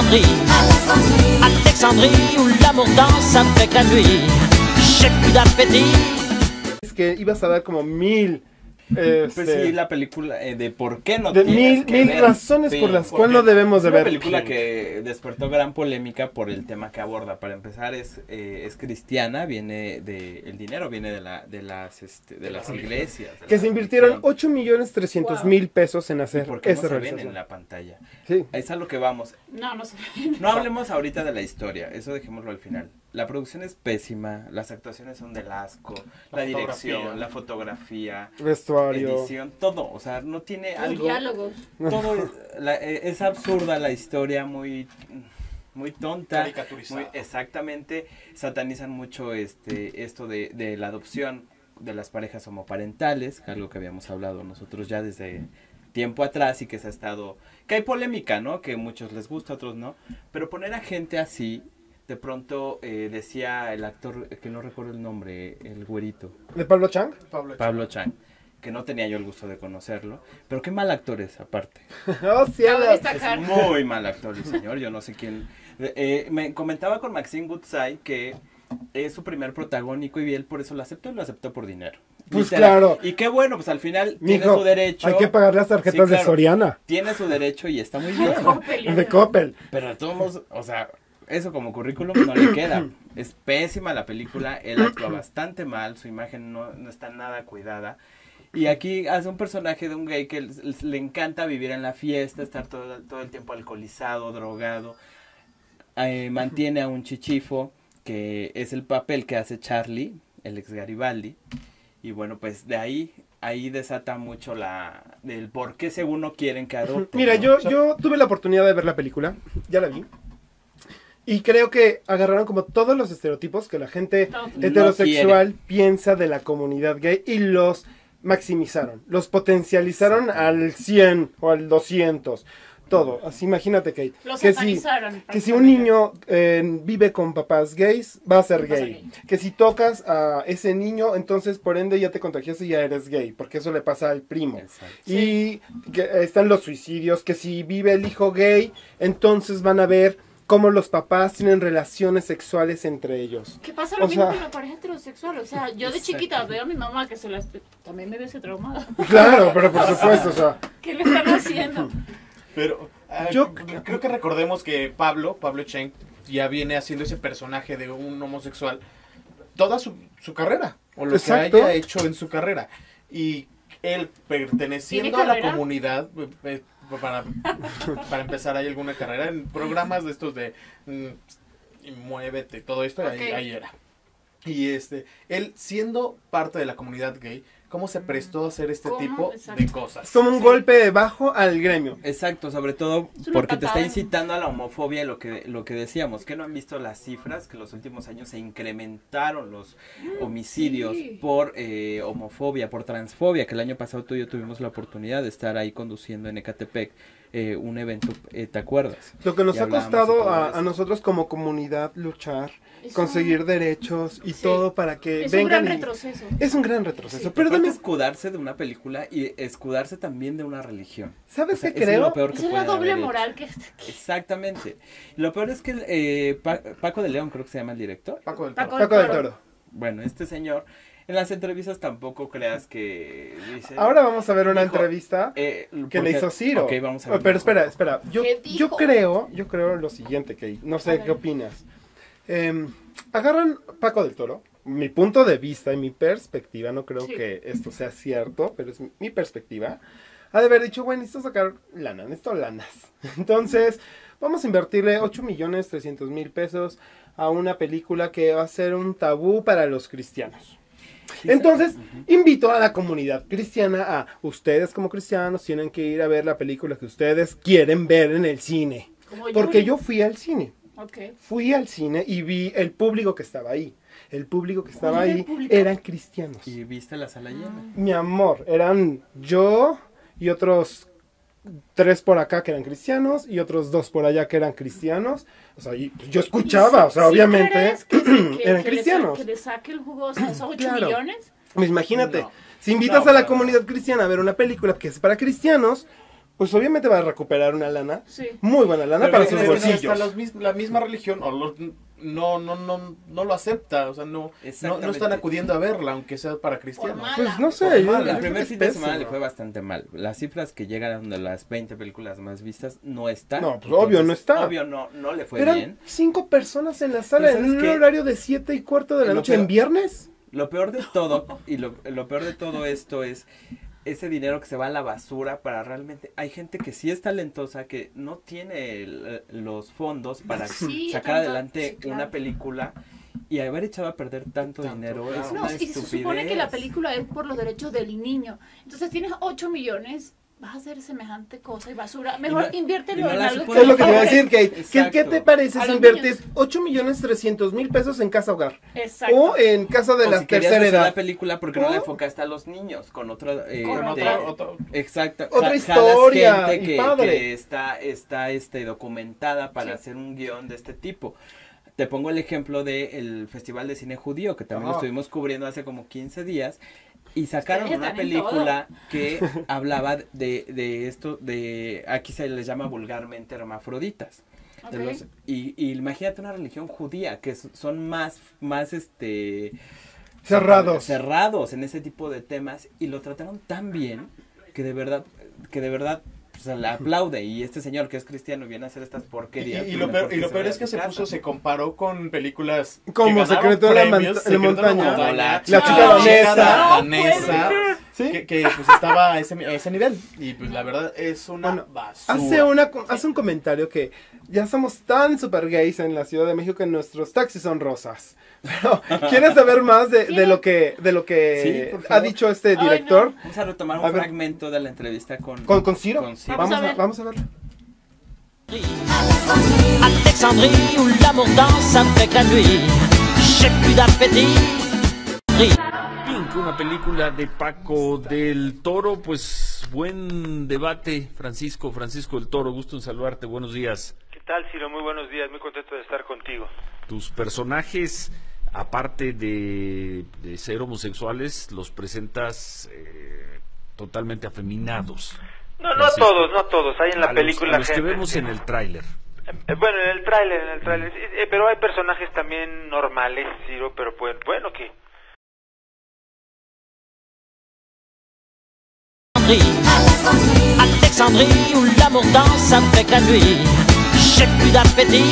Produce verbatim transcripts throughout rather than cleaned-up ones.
Alexandrie, Alexandrie où l'amour danse avec la nuit. J'ai plus d'appétit. Es que ibas a dar como mil... Este, pues sí, la película eh, de por qué no de tienes mil, que mil ver razones Pink, por las porque cuales no debemos de es una ver película Pink. que despertó gran polémica por el tema que aborda. Para empezar, es eh, es cristiana, viene de el dinero viene de la de las este, de las iglesias, de Que la se invirtieron religión. ocho millones trescientos mil pesos en ¿Y hacer por qué no esa se ven realización. en la pantalla? Sí. Es a lo que vamos. No, no sé. No hablemos ahorita de la historia, eso dejémoslo al final. La producción es pésima, las actuaciones son del asco, la, La dirección, fotografía. la fotografía, Vestuario. edición, todo, o sea, no tiene Los algo, diálogos. todo es, la- eh, es absurda la historia, muy muy tonta, Caricaturizada. muy exactamente, satanizan mucho este esto de, de la adopción de las parejas homoparentales, que algo que habíamos hablado nosotros ya desde tiempo atrás y que se ha estado, que hay polémica, ¿no? Que a muchos les gusta, a otros no, pero poner a gente así, de pronto eh, decía el actor, que no recuerdo el nombre, el güerito, ¿De Pablo Chang? Pablo, Pablo Chang, que no tenía yo el gusto de conocerlo, pero qué mal actor es aparte. ¡Oh, cielo! Cabe destacar. Es muy mal actor el señor, yo no sé quién. Eh, me comentaba con Maxine Goodside que es su primer protagónico y él por eso lo aceptó y lo aceptó por dinero. Pues Literal. claro. Y qué bueno, pues al final tiene Mijo, su derecho. hay que pagar las tarjetas Sí, claro. de Soriana, Tiene su derecho y está muy bien. Coppel. de Coppel. Pero de todos modos, o sea, eso como currículum no le queda. Es pésima la película, él actúa bastante mal, su imagen no, no está nada cuidada. Y aquí hace un personaje de un gay que le, le encanta vivir en la fiesta, estar todo, todo el tiempo alcoholizado, drogado. Eh, mantiene a un chichifo, que es el papel que hace Charlie, el ex Garibaldi. Y bueno, pues de ahí, ahí desata mucho la del por qué según no quieren que adopte. Mira, ¿no? yo, yo tuve la oportunidad de ver la película, ya la vi. Y creo que agarraron como todos los estereotipos que la gente No, heterosexual piensa de la comunidad gay y los maximizaron, los potencializaron al cien o al doscientos, todo. Así imagínate, Kate, Los que si, satanizaron, que si un niño eh, vive con papás gays, va a ser Va a ser gay. gay. Que si tocas a ese niño, entonces por ende ya te contagiaste y ya eres gay, porque eso le pasa al primo. Exacto. Y que están los suicidios, que si vive el hijo gay, entonces van a ver cómo los papás tienen relaciones sexuales entre ellos. ¿Qué pasa lo O mismo sea- con la pareja heterosexual? O sea, yo de chiquita veo a mi mamá que se las... También me hubiese traumado. Claro, pero por supuesto, o sea, ¿Qué le están haciendo? Pero ah, Yo- c- creo que recordemos que Pablo, Pablo Chang, ya viene haciendo ese personaje de un homosexual toda su, su carrera, o lo Exacto. que haya hecho en su carrera. Y él, perteneciendo ¿Tiene a la carrera? comunidad, eh, eh, para, para empezar, hay alguna carrera en programas de estos de mm, y Muévete, todo esto, ahí, Ok. ahí era. Y este, él siendo parte de la comunidad gay, ¿cómo se prestó a hacer este ¿Cómo? tipo Exacto. de cosas? es como un Sí. golpe bajo al gremio. Exacto, sobre todo Es una porque te está patada. incitando a la homofobia, lo que lo que decíamos, que no han visto las cifras, que en los últimos años se incrementaron los homicidios sí. por eh, homofobia, por transfobia, que el año pasado tú y yo tuvimos la oportunidad de estar ahí conduciendo en Ecatepec eh, un evento, eh, ¿te acuerdas? Lo que nos Y ha hablábamos de costado todo a, eso. a nosotros como comunidad luchar, Es conseguir un- derechos y Sí. todo para que Es un vengan. gran y- retroceso. Es un gran retroceso. Sí. Pero Aparte, también, escudarse de una película y escudarse también de una religión. ¿sabes O sea, qué eso es creo? lo peor que Esa es la pueden doble haber hecho. moral que... Exactamente. Lo peor es que eh, Pa- Paco de León, creo que se llama el director. Paco del Paco- Toro. Paco del Toro. Toro. Bueno, este señor, en las entrevistas tampoco creas que dice... Ahora vamos a ver una Dijo, entrevista eh, que le porque- hizo Ciro. Ok, vamos a Oh, ver. Pero espera, espera. Yo, ¿Qué yo dijo? creo, yo creo lo siguiente, Kate. No A sé ver. qué opinas. Em, agarran Paco del Toro. Mi punto de vista y mi perspectiva, no creo Sí. que esto sea cierto, pero es mi, mi perspectiva. Ha de haber dicho, bueno, necesito sacar lana, necesito lanas. Entonces, vamos a invertirle ocho millones trescientos mil pesos a una película que va a ser un tabú para los cristianos. Sí, Entonces, ujú. invito a la comunidad cristiana a ustedes como cristianos tienen que ir a ver la película que ustedes quieren ver en el cine. Como Porque Yuri. yo fui al cine. Ok. Fui al cine y vi el público que estaba ahí. El público que estaba ¿Cuál era ahí el público? eran cristianos. Y viste la sala llena. Mi amor, eran yo y otros tres por acá que eran cristianos y otros dos por allá que eran cristianos. O sea, y yo escuchaba, o sea, ¿Sí obviamente crees que, que- eran que cristianos. Le sa- que le saque el jugo, o sea, esos ocho Claro. millones. Pues imagínate, No. si invitas No, a la pero- comunidad cristiana a ver una película que es para cristianos, pues obviamente va a recuperar una lana, Sí. muy buena lana Pero para es sus que bolsillos. hasta los mis- la misma religión o los- no, no, no, no lo acepta, o sea, no, no, no están Exactamente. acudiendo a verla, aunque sea para cristianos. Por mal. Pues no sé, Por yo- mal, yo El creo primer que fin de es semana le pésimo. fue bastante mal. Las cifras que llegan de las veinte películas más vistas no están. No, pues, obvio no está. Obvio no, no le fue Eran bien. cinco personas en la sala Pero en ¿sabes un qué? horario de siete y cuarto de la Lo noche peor- en viernes. Lo peor de todo, y lo, lo peor de todo esto es ese dinero que se va a la basura para realmente... Hay gente que sí es talentosa, que no tiene el- los fondos para Sí, sacar tanto- adelante sí, claro. una película y haber echado a perder tanto, Tanto, dinero claro. es No, una y se estupidez. supone que la película es por los derechos del niño. Entonces tienes ocho millones, vas a hacer semejante cosa y basura. Mejor no- inviértelo y no en la algo supo- ¿Qué es lo que te iba a favorezca. decir, Kate? ¿Qué, ¿Qué te Exacto. parece A si los inviertes niños. ocho millones trescientos mil pesos en casa hogar? Exacto. O en casa de O la si querías tercera hacer la edad. película, porque no ¿Oh? la enfocaste a los niños? Con otra... eh, Con de- Otra- otro- Exacto. Otra Ja- historia, jalas gente y que, padre. que está, está este, documentada para Sí. hacer un guión de este tipo. Te pongo el ejemplo del Festival de Cine Judío, que también lo Ajá. estuvimos cubriendo hace como quince días, y sacaron Ustedes una están en película que hablaba de, de esto, de aquí se les llama vulgarmente hermafroditas. De Ok. los- y, y imagínate una religión judía, que s- son más, más este... Cerrados. cerrados en ese tipo de temas, y lo trataron tan bien que de verdad, que de verdad se le aplaude. Y este señor que es cristiano viene a hacer estas Y, porquerías. y pues lo mejor peor, y lo peor vaya es que a se su puso, casa. se comparó con películas que Como ganaron Secreto de la premios, Manta- Secreto de la Montaña. Como la La chica chica danesa. danesa, ¿Sí? que, que, pues estaba a ese, a ese nivel. Y pues la verdad es una Bueno, basura. Hace, una, hace un comentario que ya somos tan super gays en la Ciudad de México que nuestros taxis son rosas. Pero, ¿quieres saber más de, de lo que, de lo que Sí, por ha favor. dicho este Ay, director? Vamos a retomar un A ver. fragmento de la entrevista con... ¿Con, con Ciro? Con Ciro. Vamos, Vamos a a, ver. vamos a verlo. Alexandrie où l'amour danse avec la nuit. J'ai plus d'appétit. Pink, una película de Paco del Toro, pues buen debate, Francisco, Francisco del Toro, gusto en saludarte, buenos días. ¿Qué tal, Ciro? Muy buenos días, muy contento de estar contigo. Tus personajes, aparte de, de ser homosexuales, los presentas eh, totalmente afeminados. No, no a Francisco. todos, no a todos. Hay en la A los- película a los que gente- vemos en el tráiler. Eh, Bueno, en el tráiler, en el tráiler. sí, eh, pero hay personajes también normales, Ciro, pero pues, bueno, ¿qué? Alexandrie où l'amour danse avec la nuit. J'ai plus d'appétit.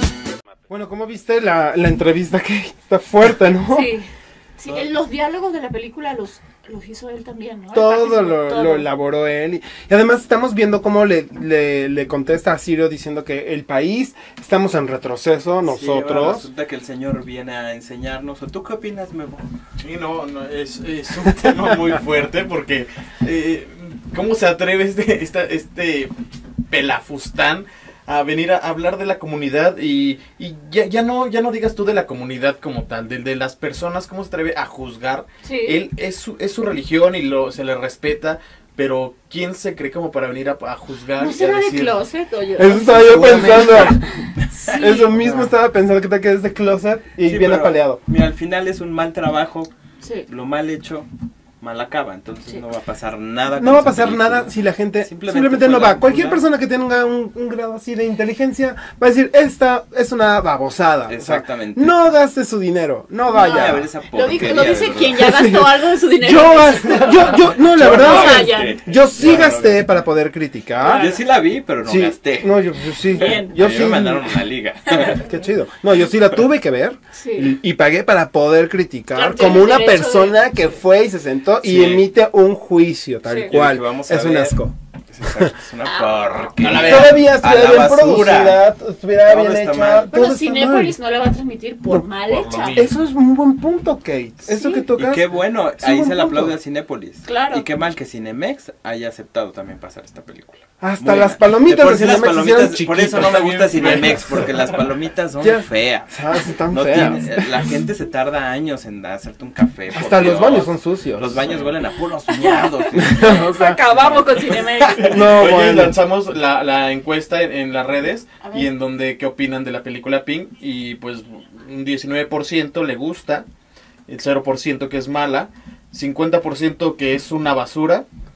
Bueno, ¿cómo viste la, la entrevista? Que está fuerte, ¿no? Sí. Sí, él- los diálogos de la película los, los hizo él también, ¿no? Él Todo participó, lo, todo. lo elaboró él. Y, y además estamos viendo cómo le, le, le contesta a Ciro diciendo que el país, estamos en retroceso Sí, ahora nosotros. resulta que el señor viene a enseñarnos. ¿O tú qué opinas, Memo? Sí, no, no es, es un tema muy fuerte porque eh, ¿cómo se atreve este, esta, este pelafustán a venir a hablar de la comunidad y, y ya, ya no ya no digas tú de la comunidad como tal, de, de las personas, cómo se atreve a juzgar? Sí. Él es su, es su religión y lo se le respeta, pero ¿quién se cree como para venir a, a juzgar? ¿No y a será de decir- closet? Oye, Eso estaba yo Seguramente. pensando. Sí. Eso mismo estaba pensando que te quedes de closet y Sí, bien pero, apaleado. Mira, al final es un mal trabajo, Sí. lo mal hecho, mal acaba, entonces Sí. no va a pasar nada. con No va a esa pasar película. nada si la gente Simplemente simplemente, fue no la va. Cualquier una. persona que tenga un, un grado así de inteligencia va a decir, esta es una babosada. O sea, Exactamente. no gaste su dinero, no Ay, vaya. a ver esa Lo, dijo- porquería, lo de dice verdad. quien ya gastó algo de su dinero. Yo gasté, yo, yo, no, la Yo verdad no es que vayan. yo sí Yo no gasté gasté. para poder criticar. Yo sí la vi, pero no Sí, gasté. no, yo, yo sí. Bien. Yo A mí sí. me mandaron una liga. Qué chido. No, yo sí la tuve que ver. Sí. Y, y pagué para poder criticar Claro, como tienes una derecho persona de- que fue y se sentó y Sí. emite un juicio tal Sí. cual. Yo dije, vamos a Es un ver. asco. Es exacto, es una porquería. A la vez. Todavía A estuviera la bien basura. producida, estuviera Todo bien está hecha. mal. todo Bueno, está Cinépolis mal. no la va a transmitir por No, mal por lo hecha. mismo. Eso es un buen punto, Kate. Eso Sí. que Y tocas. qué bueno, Es un ahí buen se le punto. aplaude a Cinépolis. Claro. Y qué mal que Cinemex haya aceptado también pasar esta película. Hasta Muy las mal. palomitas De por de sí las Cinemex palomitas, hicieron por eso no me chiquitas. gusta Cinemex, porque las palomitas son Ya. feas. Ah, sí, están No feas. tiene- la gente se tarda años en hacerte un café. por Hasta los Dios. baños son sucios. Los baños huelen a puros miados. O sea, Acabamos con Cinemex. no, Oye, bueno. lanzamos la, la encuesta en, en las redes A ver. y en donde qué opinan de la película Pink y pues un diecinueve por ciento le gusta, el cero por ciento que es mala, cincuenta por ciento que es una basura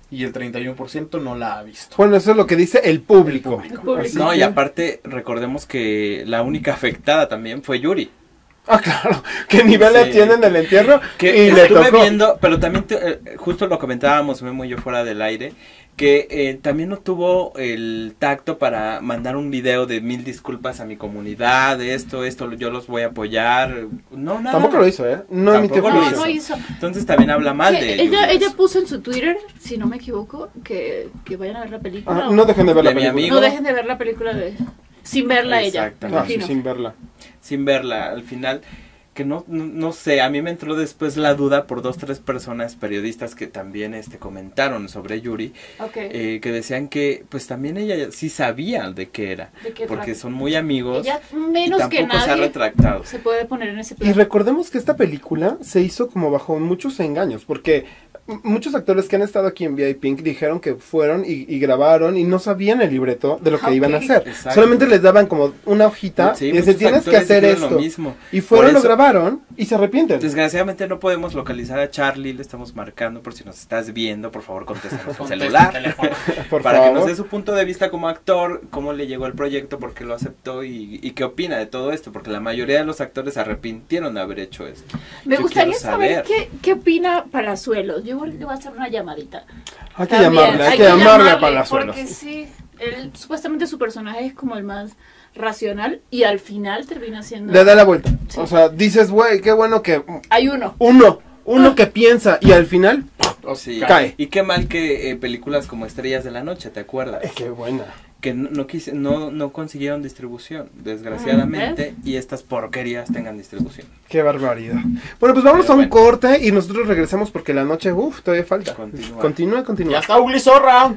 y el treinta y uno por ciento no la ha visto. Bueno, eso es lo que dice el público. El público. Así No, que- y aparte, recordemos que la única afectada también fue Yuri. Ah, claro, que nivel le Sí. tienen el entierro Que y le estuve tocó. viendo, pero también te- eh, justo lo comentábamos Memo y yo fuera del aire, que eh, también no tuvo el tacto para mandar un video de mil disculpas a mi comunidad, de esto, esto, yo los voy a apoyar. No, nada. Tampoco lo hizo, ¿eh? No emitió Tampoco lo No, juicio. no hizo. Entonces también habla mal Que de ella, Yuri. ella puso en su Twitter, si no me equivoco, que, que vayan a ver la película. Ah, o- no dejen de ver la De mi película. amigo. no dejen de ver la película de sin verla ella. me Exactamente. Ah, sí, imagino. sin verla. Sin verla al final, que no, no, no sé, a mí me entró después la duda por dos, tres personas periodistas que también este comentaron sobre Yuri, Ok. eh, que decían que pues también ella sí sabía de qué era, ¿De qué porque trata? son muy amigos Ella y menos tampoco que se ha nadie retractado. se puede poner en ese Y plan. recordemos que esta película se hizo como bajo muchos engaños, porque m- muchos actores que han estado aquí en V I Pink dijeron que fueron y, y grabaron y no sabían el libreto de lo que Ah, iban a ok. hacer. Exacto. Solamente les daban como una hojita Sí, y decían, muchos tienes que actores hacer dijeron lo esto. mismo. Y fueron, Por lo eso- grabaron y se arrepienten. Desgraciadamente no podemos localizar a Charlie, le estamos marcando por si nos estás viendo, por favor contéstanos tu Contesta celular. el teléfono. Por para que nos favor. dé su punto de vista como actor, cómo le llegó el proyecto, por qué lo aceptó y, y qué opina de todo esto, porque la mayoría de los actores se arrepintieron de haber hecho esto. Me Yo gustaría quiero saber, saber. qué, qué opina Palazuelos. Yo le voy a hacer una llamadita. Hay que También, llamarle, hay que llamarle a Palazuelos. Porque sí, él, supuestamente su personaje es como el más racional y al final termina siendo... Le da la vuelta. Sí. O sea, dices, güey, qué bueno que Hay uno. uno, uno que piensa y al final, Sí. Cae. Y qué mal que eh, películas como Estrellas de la Noche, ¿te acuerdas? eh, qué buena. Que no, no, quise- no, no consiguieron distribución, desgraciadamente, y estas porquerías tengan distribución. Qué barbaridad. Bueno, pues vamos Pero a un bueno. corte y nosotros regresamos porque la noche, uff, todavía falta. Continúa. Continúa, continúa. Ya está Ugly Zorra.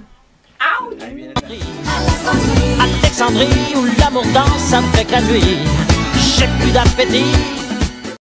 Ahí viene Alexandrie où l'amour danse avec la nuit. J'ai plus d'appétit